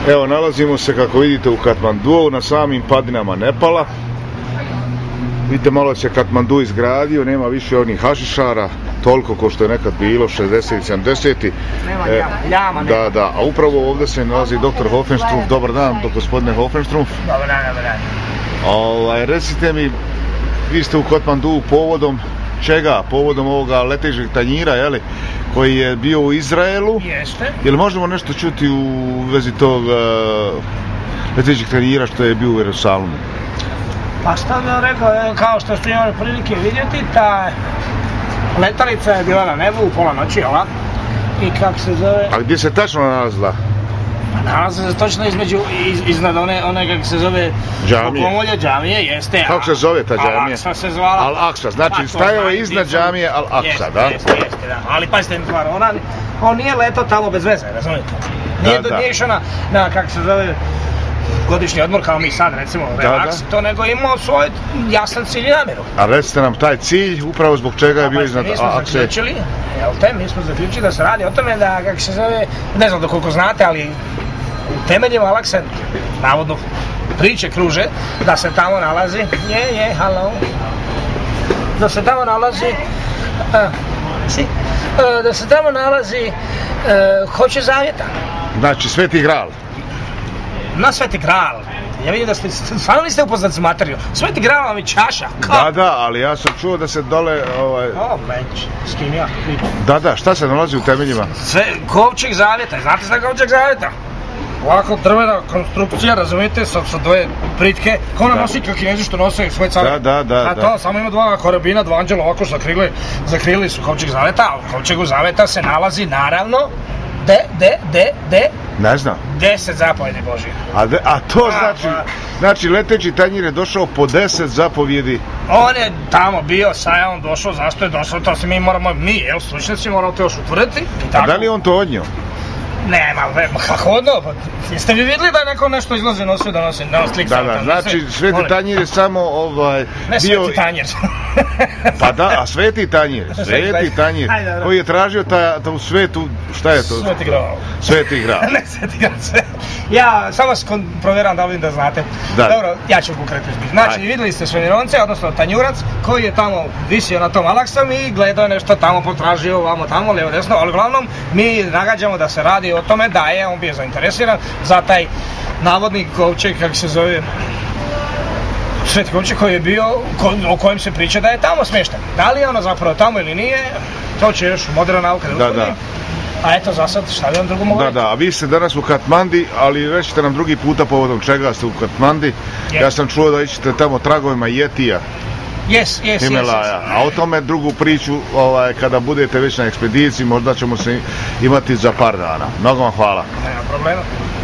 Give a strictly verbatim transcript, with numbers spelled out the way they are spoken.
Evo, nalazimo se, kako vidite, u Katmanduu, na samim padinama Nepala. Vidite, malo se Katmandu izgradio, nema više onih hašišara, toliko ko što je nekad bilo, šezdesetih, sedamdesetih. Nema e, ljama, nema. Da, da, a upravo ovdje se nalazi doktor Hoffenstrumpf. Dobar dan, gospodine Hoffenstrumpf. Dobar dan, dobar dan. Ovaj, recite mi, vi ste u Katmanduu povodom čega? Povodom ovoga letećeg tanjira, jeli, koji je bio u Izraelu. Jeste. Jel možemo nešto čuti u vezi tog uh, letećeg tanjira što je bio u Jerusalimu? Pa što bih vam rekao, kao što ste imali prilike vidjeti, ta letalica je bila na nebu u pola noći, jel? I kako se zove... A gdje se tačno nalazila? Pa nalazi se točno između, iz, iznad one, one kako se zove... Džamije. Pokomolje džamije, jeste. Kako se zove ta džamija? Al-Aqsa se zvala. Al-Aqsa, znači pa, stajao je iznad džamije Al-Aqsa, da? Jeste, jeste, da. Ali pazite mi stvar, ona, on nije letao tamo bez veze, razumijete? Nije, da, da. nije išao na, na, kako se zove, godišnji odmor kao mi sad, recimo, relaks, to nego imao svoj jasan cilj i namjeru. A recite nam taj cilj, upravo zbog čega je bio iznad Al-Aqsa. Mi smo zaključili, jel te, mi smo zaključili da se radi o tome da, kako se zove, ne znam koliko znate, ali u temeljima Al-Aqsa, navodno, priče kruže, da se tamo nalazi, je, je, halo, da se tamo nalazi, a, si, a, da se tamo nalazi a, Hoće zavjeta. Znači, Sveti Gral. Na Sveti Gral. Ja vidim da ste, stvarno niste upoznati s materijom. Sveti Gral vam je čaša. Da, da, ali ja sam čuo da se dole, ovaj... O, menč, s kim ja? Da, da, šta se nalazi u temeljima? Sve, Kovčeg zavjeta, znate šta je Kovčeg zavjeta? Ovako drvena konstrukcija, razumijete, sa, sa dvoje pritke, kao na nosi kao Kinezi što nose svoj car. Da, da, da. A to, da. Samo ima dva korabina, dva anđela ovako zakrili, zakrili su Kovčeg zavjeta, a u Kovčegu zavjeta se nalazi, naravno, de, de, de, de, ne znam. Deset zapovjedi Božje. A, de, a to a, znači, a, znači leteći tanjir je došao po deset zapovjedi. On je tamo bio, sad je on došao, zašto je došao, to se mi moramo, mi, jel, stručnjaci moramo to još utvrditi. A da li on to odnio? Ne, ma, kako odno, pa jeste vi vidjeli da je neko nešto izlazi nosio da nosi, na slik da, da, znači Sveti tanjir je samo ovaj... Ne, bio... Sveti tanjir. Pa da, a Sveti tanjir, Sveti tanjir, koji je tražio ta, ta u svetu, šta je to? Sveti Gral. Sveti Gral. Ne, Sveti Gral, sve. Ja samo se provjeram da vidim da znate. Da. Dobro, ja ću konkretno izbiti. Znači, aj, vidjeli ste Svemironce, odnosno tanjurac, koji je tamo visio na tom Al-Aqsam i gledao nešto tamo, potražio vamo tamo, lijevo desno, ali uglavnom mi nagađamo da se radi o tome da je on bio zainteresiran za taj navodni kovčeg, kako se zove, Sveti kovčeg koji je bio, ko, o kojem se priča da je tamo smješten. Da li je ono zapravo tamo ili nije, to će još moderna nauka da utvrdi. A eto, za sad, šta bi vam drugo mogu reći? Da, da, a vi ste danas u Katmandi, ali rećete nam drugi puta povodom čega ste u Katmandi. Yes. Ja sam čuo da ićete tamo tragovima Jetija. Jes, jes, jes. A o tome drugu priču, ovaj, kada budete već na ekspediciji, možda ćemo se imati za par dana. Mnogo vam hvala. Nema problema.